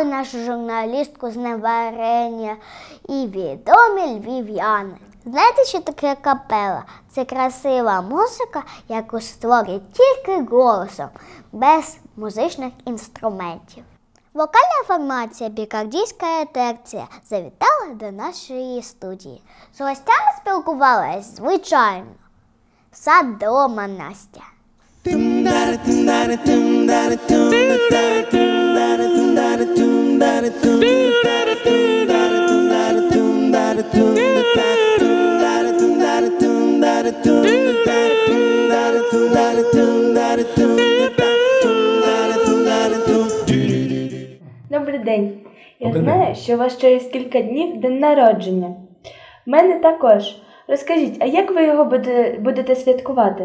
вітали нашу журналістку з Днем варення і відомі львів'яни. Знаєте, що таке капела? Це красива музика, яку створюють тільки голосом, без музичних інструментів. Вокальна формація «Пікардійська терція» завітала до нашої студії. З гостями спілкувалась, звичайно, Садома Настя. Добрий день. Я знаю, що у вас через кілька днів день народження. В мене також. Розкажіть, а як ви його будете святкувати?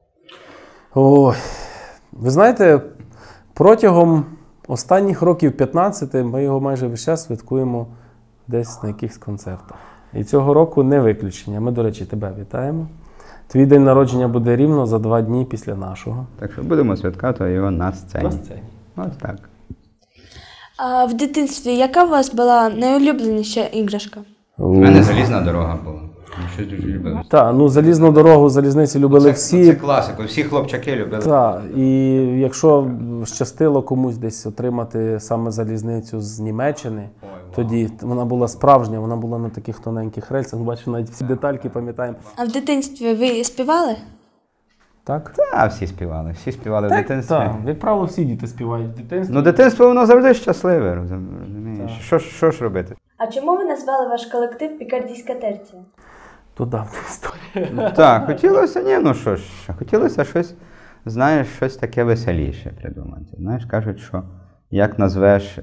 Ви знаєте, протягом останніх років 15 ми його майже весь час святкуємо десь на якихось концертах. І цього року не виключення. Ми, до речі, тебе вітаємо. Твій день народження буде рівно за 2 дні після нашого. Так що будемо святкувати його на сцені. На сцені. Ось так. А в дитинстві яка у вас була найулюбленіша іграшка? У мене залізна дорога була. Щось дуже любив. Так, залізну дорогу, залізниці любили всі. Це класика, всі хлопчаки любили. Так, і якщо щастило комусь десь отримати саме залізницю з Німеччини, тоді вона була справжня, вона була на таких тоненьких рельсах, бачимо, навіть всі детальки пам'ятаємо. А в дитинстві ви співали? Так? Так, всі співали в дитинстві. Так, як правило, всі діти співають в дитинстві. Ну, дитинство воно завжди щасливе, розумієш? Що ж робити? А чому ви назвали ваш колектив «Пікардійська терція»? То давня історія. Так, хотілося щось, знаєш, щось таке веселіше придумати. Знаєш, кажуть, що як назвеш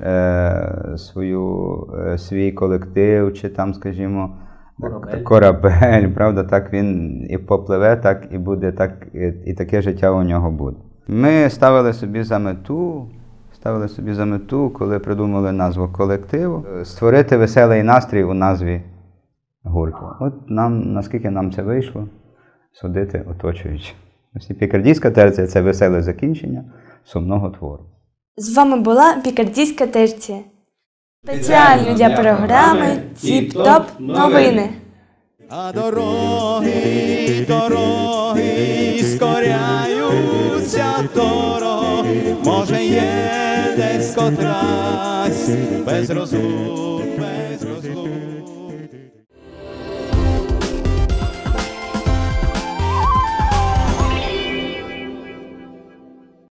свій колектив, чи там, скажімо, корабель, правда, так він і попливе, так і буде, так і таке життя у нього буде. Ми ставили собі за мету, коли придумали назву колективу, створити веселий настрій у назві гурту. От наскільки нам це вийшло, судити оточуючи. Ось «Пікардійська терція» – це веселе закінчення сумного твору. З вами була «Пікардійська терція». Спеціально для програми «Тіп-топ новини». А дороги скоряються дороги, може є десь котрась без розуму.